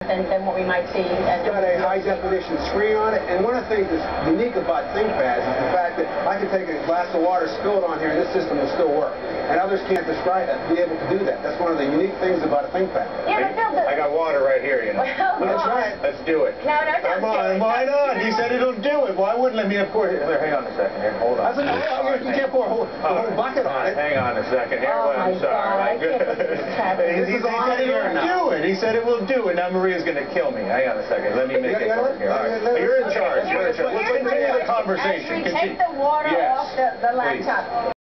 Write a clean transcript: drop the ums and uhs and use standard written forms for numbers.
than what we might see. It's got a high-definition screen on it, and one of the things that's unique about Think Pad is the fact that I can take a glass of water, spill it on here, and this system will still work. And others can't describe that, be able to do that. That's one of the unique things about a Think Pad. Yeah, but Bill, I got water right here, you know. Let's try it. Let's do it. No, don't Come on, why not? He said it'll do it. Why wouldn't I? I mean, of course. Hang on a second here. Hold on. You can't pour a whole bucket on it. Hang on a second here. Oh, I'm sorry. He said it will do it. He said it will do it. Now Maria's going to kill me. Hang on a second. Let me make it work here. All right. You're in charge. You're in charge. Let's continue the conversation. As we take the water off the laptop,